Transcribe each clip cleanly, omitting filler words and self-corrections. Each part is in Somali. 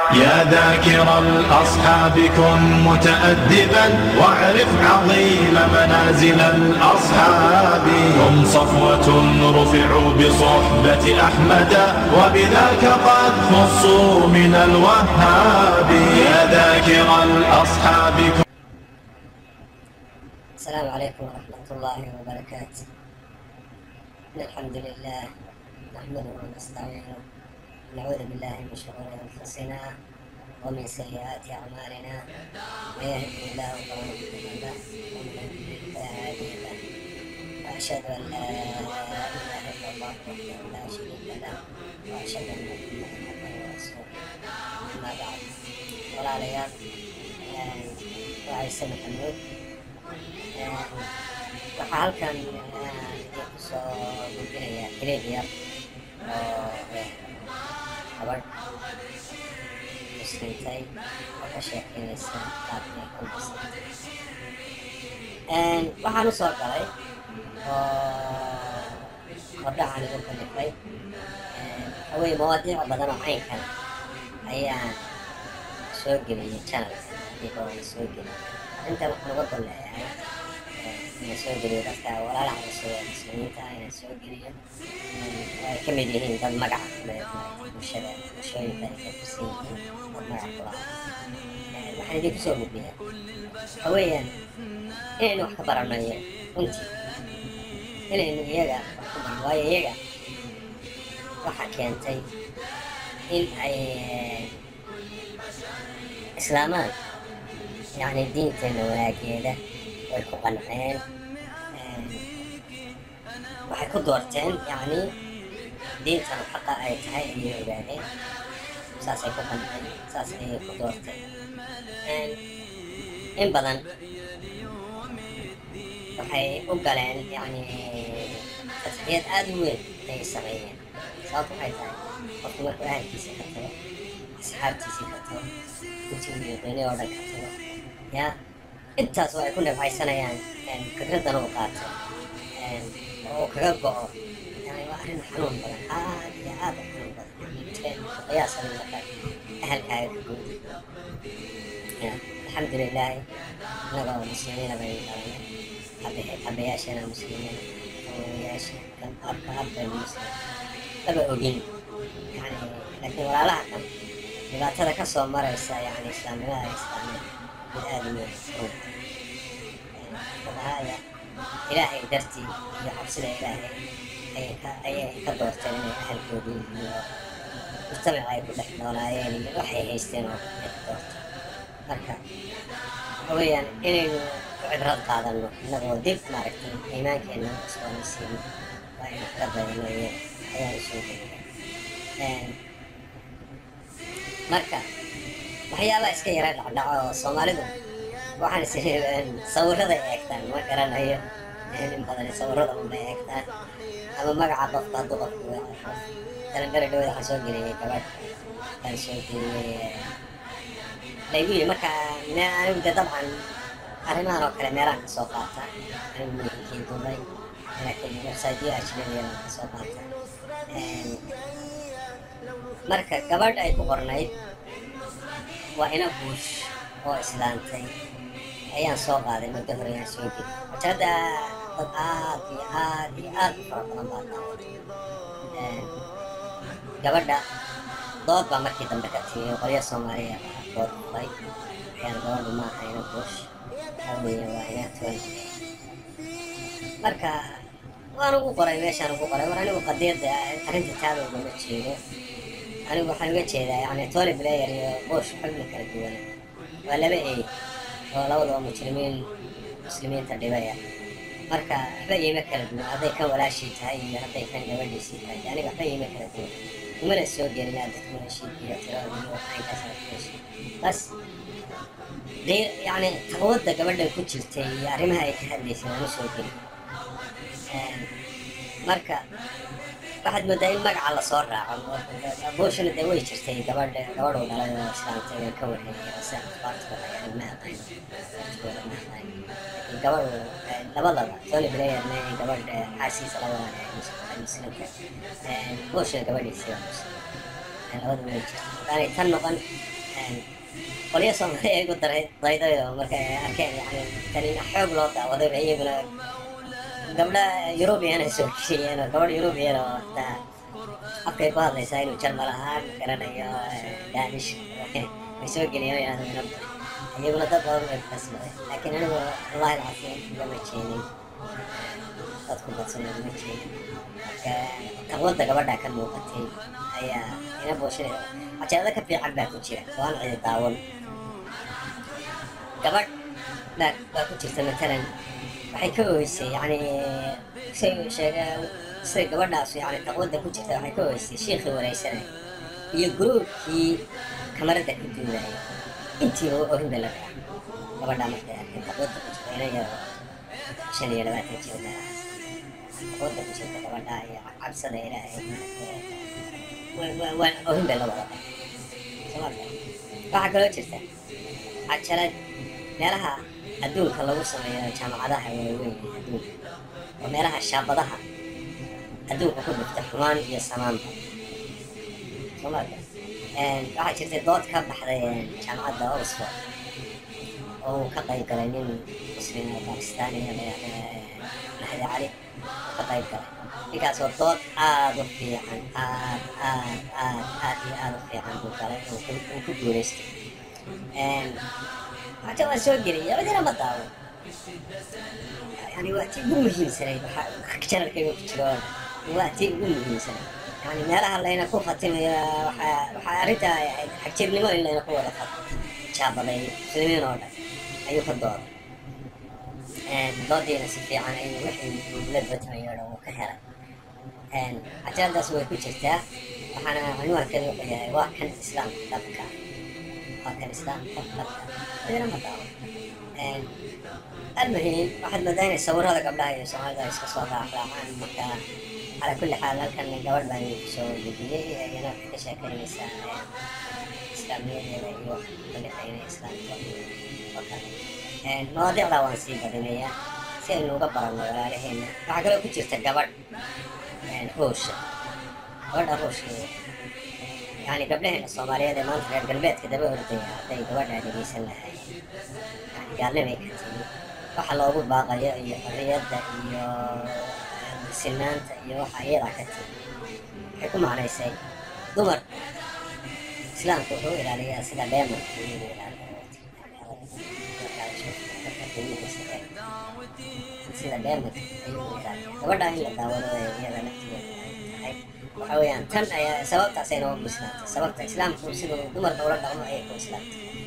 يا ذاكر الأصحاب كن متأدبا واعرف عظيم منازل الأصحاب. هم صفوة رفعوا بصحبة أحمد وبذاك قد خصوا من الوهاب. يا ذاكر الأصحاب كن. السلام عليكم ورحمة الله وبركاته. الحمد لله نحمده ونستعينه ونعوذ بالله من شرور أنفسنا ومن سيئات أعمالنا. من يهده الله فهو مهتد له ومن يضلل فلا هادي له. وأشهد أن لا إله إلا الله وحده لا شريك له وأشهد أن محمدا عبده ورسوله. أما بعد walaalayaal وعيسى محمود waxaa halkan idinku soo gudbinayaa hilib yar oo gabadh muslintay oo ka sheekeynaysa qaabkay ku muslintay. waxaan u soo galay oo hordhacan igu kalifay hawey mawaadiic badan oo caynkan ayaan soo geliyay channelka adigoo aan soo gelin. intan waxaan uga gol leeyahay inaan soo geliyo dadka walaalaha cusub ee muslimiinta ah inaan soo geliyo ay ka mid yihiin dad magaca ku leh bulshooyinka ay ka tirsan yihiin dad magaca ku lahaa. waxaan idinku soo gudbiyaa waxa weeyaan inaynu wax ka baranayo runtii inaynu iyaga wax ku barno, waayo iyaga waxa keentay in ay islaamaan يعني diinteena wanaageeda way ku qanceen, waxay ku doorteen yani diintan xaqa ay tahay ayay ogaadeen, saasay ku qanceen, saas ayay ku doorteen. in badan waxay u galeen yani tasxiyad aad u weyn ayay sameeyeen. sababtu waxay tahay qofku markuu ahalkiisa ka tago, asxaabtiisii ka tago, intii uu yaqaanay oo dhan ka tago, ya intaas oo ay ku nafcaysanayaan fikraddan uu qaato oo kaga go'o, yani waa arrin xanuun badan, aad iyo aad u xanuun badan. qiyaasa marka ahalkaaga ka guudi. alxamdulilah inagoo muslimiina baynu dhalanay, aabbayaasheena muslimiin, awowayaasha kan abbaynu muslim laba ogin yani. laakiin walaalaha kan dhibaatada ka soo maraysa yani islaamnimada ay islaameen mid aad u weyn wadahaaya ilaahay dartii iyo cabsida ilaahay ayay ka doorteen inay ahalkoodii iyo mujtamaca ay ku dhex noolaayeen iyo waxay haysteen oo ay ka doorteen. marka waxa weeyaan inaynu ku cibrad qaadano inagoo dib maaragtay iimaankeena cusboonaysiino waa inu kaga dayano iyo ayaan soo geliyay. marka waxyaabaa iska yara dhacdhaco oo Soomaalidu waxaan isleeyahay sawirada ay eegtaan ma garanayo, in badan sawirada unbay eegtaan ama magaca qofka hadduu qofku waayo. talanbari dhawada waxaan soo geliyay gabadh aan soo geliyay laygu yiri marka anigu de dabcan arrimahan oo kale meelaan ka soo qaata anigu mihinkii duubay laakiin website-yo ajnabiyana ka soo qaata. marka gabadh ay ku qornayd waa ina buush oo islaantay ayaan soo qaaday muddo hore ayaan soo geliyay. wajahada dad aad iyo aad iyo aad u fara badan baa daawatay. gabadha dood baa markii dambe ka timi qolyo Soomaaliya dood furay ayaan gabadhu ma aha ina buush haweeye waa ina toon. marka waan ugu qoray meeshaan ugu qoray war anigu qadiyadda arrinta taada ugama jeedo, anigu waxaan uga jeedaa yani Tony Blair iyo Bush xubno kala duwan waa laba eey oo labadaba muslimiinta dhibaya. marka waxba iima kala duwan hadday kan walaashii tahay iyo hadday kan gabadhiisii tahay, aniga waxba iima kala duwan. umana soo gelin dadku heshiid iyo tirada iyo waxaynkaas ku heshiid bas dee yani taqwadda gabadhan ku jirtay iyo arrimaha ay ka hadlaysay waan u soo gelin. marka waxaad moodaa in magaca lasoo raaco. buushna dee way jirtay gabadhuu dhalay oo islaantay waan ka warheeyay si akhbaartooda yani ma aqaan laakiin gabadhu labadaba Tony Blairna iyo gabadha xaasiisa labadaba ay muslimka buushna gabadhiisii waa muslim labadaba way jirtay. haddaanay tan noqon qolyo Soomaali ay ku daydayo markay arkeen yani tani xoog loo daawaday iyaguna gabdha European ay soo kishiyeen gabadh European oo taa afkay ku hadlaysaa inuu Jarmal ahaan garanayo Danish way soo geliyeen iyaguna dad badan ay kasbaday laakiin anigu wallahi alcasiim lama jeedin dadku badsan lama jeedin taqwada gabadha ka muuqatay ayaa ina booshinaysa ajaada ka fiican baa ku jira waan cid daawan gabadh baa ku jirta matalan waxay ka ooysay yani say gabadhaas yani taqwada ku jirta waxay ka ooysay sheekhi wareysanay iyo gruubkii kamarada ku duulaya intii oo orin baa la dhaca gabadha markay arkay taqwada ku jirta inay yaro 25 jir taqwada ku jirta gabadha iyo cabsada ilaahay waan orin baa la wada waxaa kaloo jirta cajalad meelaha adduunka lagu sameeyo jaamacadaha waaweyn adduunka oo meelaha shaabadaha adduunka ku dhigta xumaan iyo samaanba Soomaaliya waxaa jirtay dood ka baxday jaamacadda Oxford oo ka qayb galay nin muslim oo Pakistaani Mahdi Cali ka qayb galay ninkaas oo dood aad u fiican aad u fiican buu galay oo ku guuleystay حتى واسوقني يا بدي انا بطاوع يعني وقتي مو مهم سنه كثر كيف تشرون وقتي مو مهم سنه يعني ما لها الا هنا كوفتين وحارتها حكتبني ما الا هنا قوه خط شاب لي سنين ولا ايو خضار ضدي ناس في عن اي وحي لذتها يا وكهره حتى هذا سوي كوتشتا وحنا عنوان كذا واحد الاسلام دبكه كان الإسلام إذا ما تعرف المهم واحد مدينة يصور هذا قبلها يسوي هذا يسقط أخلاق عن مكان على كل حال كان الجوال بني يسوي بديه هنا كشكل إنسان إسلامية أيوة كل حين إسلام وكان مواضيع روانسية بدنية سير نوقف برا عليهن فعقله كتير تجبر روش ولا روش يعني قبلها الصومالية دي منطقة قلبيت كده بوردية دي قوارنا دي بيسلها يعني قال لي ميكتي وحا لوغو باقا الرياضة iyo sinaanta iyo waxa iyada ka timi waxay ku macnaysay dumar islaamku wuxuu ilaaliyaa sida dheemanka uu ilaaliyo sida dheemanka ayuu ilaaliyaa gabadha in la daawado iyada naftigeeda وحويان تن سبب تعسين هو الإسلام سبب الإسلام كل شيء دمر دولة دولة أي كل إسلام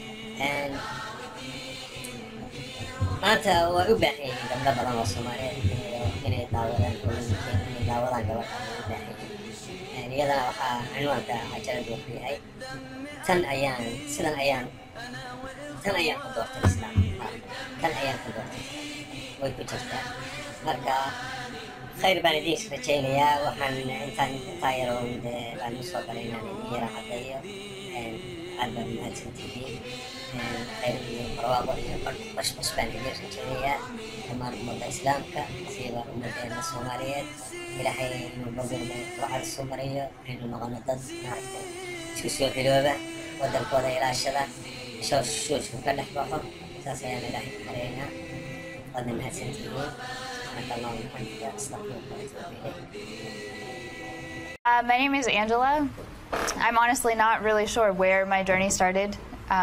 أنت وأباحي قبل بدن الصومالية إن يتداولن يتداولن قبل أباحي يعني هذا عنوان عجلة وفي هاي تن أيام سنة أيام تن أيام قدرة الإسلام تن أيام قدرة الإسلام ويكون جدا مركا خير بنديش رجيليا وحن إنسان طايرون بالمصاب علينا نيرا حدايا ألبا من هالسنتين خير الروابط بش بنديش رجيليا كمان مدة إسلام كسيبا مدة الصوماليات إلى حين نبغي واحد الصومالية إنه نغنى ضد نعرف شو سوى قلوبه ودر كودا إلى الشلا شو كله بحر أساسا يعني راح يقرينا قد من هالسنتين My name is Angela. I'm honestly not really sure where my journey started.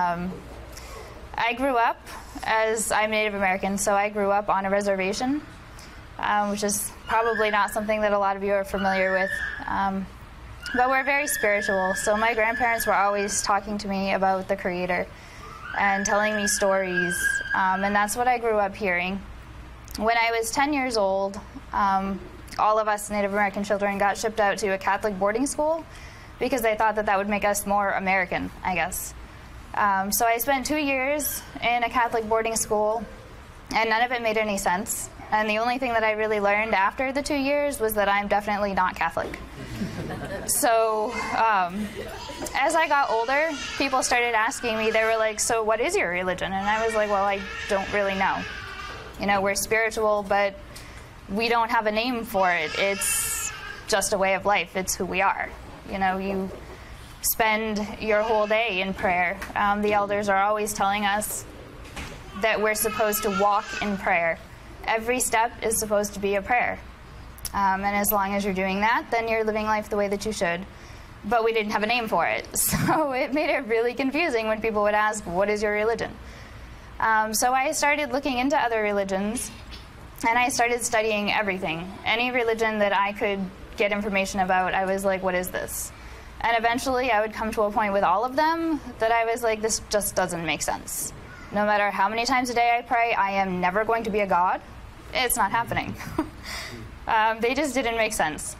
I grew up, as I'm Native American, so I grew up on a reservation, which is probably not something that a lot of you are familiar with. But we're very spiritual, so my grandparents were always talking to me about the Creator and telling me stories, and that's what I grew up hearing. When I was 10 years old, all of us Native American children got shipped out to a Catholic boarding school because they thought that that would make us more American, I guess. So I spent 2 years in a Catholic boarding school, and none of it made any sense. And the only thing that I really learned after the 2 years was that I'm definitely not Catholic. So as I got older, people started asking me, they were like, so what is your religion? And I was like, well, I don't really know. You know, we're spiritual, but we don't have a name for it. It's just a way of life. It's who we are. You know, spend your whole day in prayer. The elders are always telling us that we're supposed to walk in prayer. Every step is supposed to be a prayer. And as long as you're doing that, then you're living life the way that you should. But we didn't have a name for it. So it made it really confusing when people would ask, what is your religion? So I started looking into other religions, and I started studying everything. Any religion that I could get information about, I was like, what is this? And eventually I would come to a point with all of them that I was like, this just doesn't make sense. No matter how many times a day I pray, I am never going to be a god. It's not happening. They just didn't make sense.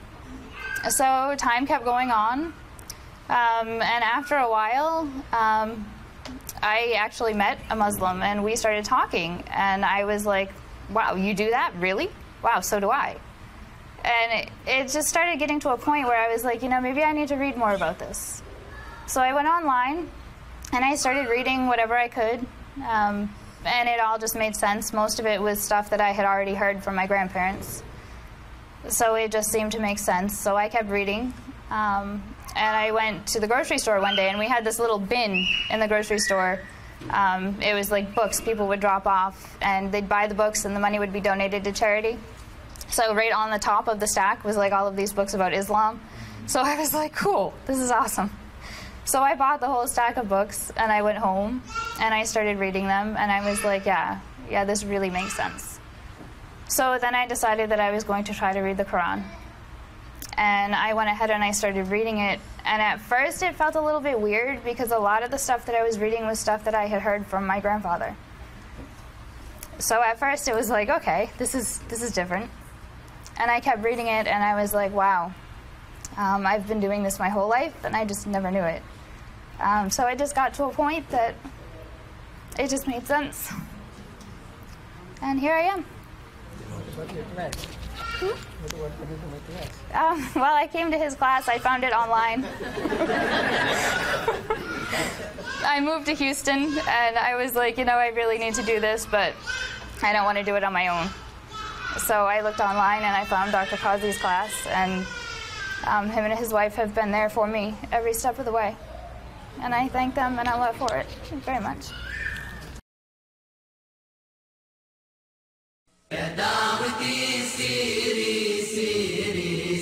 So time kept going on, and after a while, I actually met a Muslim, and we started talking, and I was like, wow, you do that? Really? Wow, so do I. And it just started getting to a point where I was like, maybe I need to read more about this. So I went online, and I started reading whatever I could, and it all just made sense. Most of it was stuff that I had already heard from my grandparents. So it just seemed to make sense. So I kept reading. And I went to the grocery store one day, and we had this little bin in the grocery store. It was like books people would drop off, and they'd buy the books, and the money would be donated to charity. So right on the top of the stack was like all of these books about Islam. So I was like, cool, this is awesome. So I bought the whole stack of books, and I went home, and I started reading them, and I was like, yeah, this really makes sense. So then I decided that I was going to try to read the Quran. And I went ahead and I started reading it. And at first it felt a little bit weird because a lot of the stuff that I was reading was stuff that I had heard from my grandfather. So at first it was like, okay, this is different. And I kept reading it, and I was like, wow, I've been doing this my whole life, and I just never knew it. So I just got to a point that it just made sense. And here I am. Well, I came to his class. I found it online. I moved to Houston, and I was like, I really need to do this, but I don't want to do it on my own. So I looked online, and I found Dr. Qazi's class, and him and his wife have been there for me every step of the way. And I thank them and Allah for it very much. يا دعوتي سيري سيري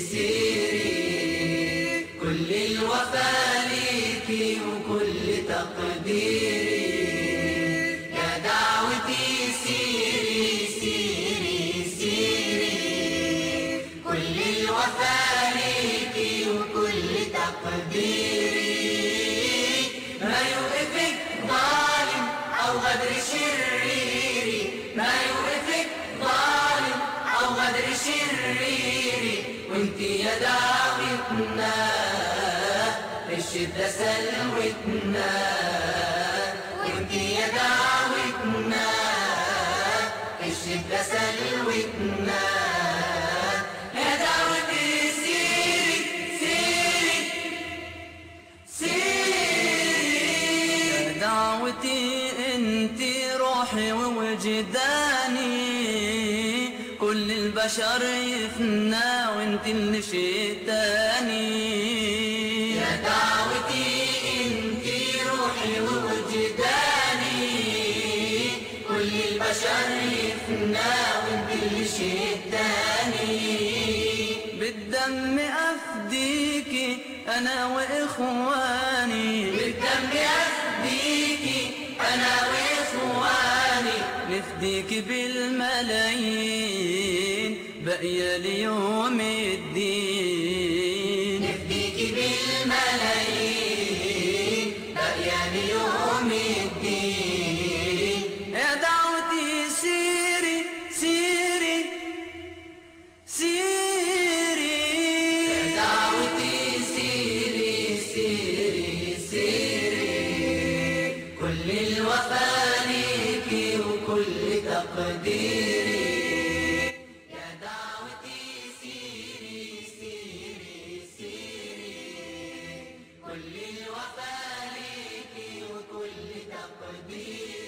سيري كل الوفا ليكي وكل تقديري يا دعوتي سيري سيري سيري كل الوفا ليكي وكل تقديري ما يوقفك ظالم أو غدر شريري ما يوقفك ظالم أو غدر شريري وانتي يا دعوتنا الشدة سلوتنا وانتي يا دعوتنا الشدة سلوتنا يا دعوتي سيري سيري سيري يا دعوتي انتي روحي ووجداني كل البشر يفنى وانت اللي شيء تاني يا دعوتي انتي روحي ووجداني كل البشر يفنى وانت اللي شيء تاني بالدم افديكي انا واخواني بالدم افديكي انا واخواني نفديك بالملايين باقية ليوم الدين نفديك بالملايين باقية ليوم الدين يا دعوتي سيري سيري سيري يا دعوتي سيري سيري سيري كل الوفا ليكي وكل تقديري يا دعوتي سيري سيري سيري كل الوفا ليكي وكل تقديري